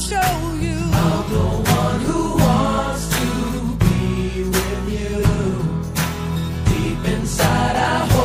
show you. I'm the one who wants to be with you. Deep inside I hope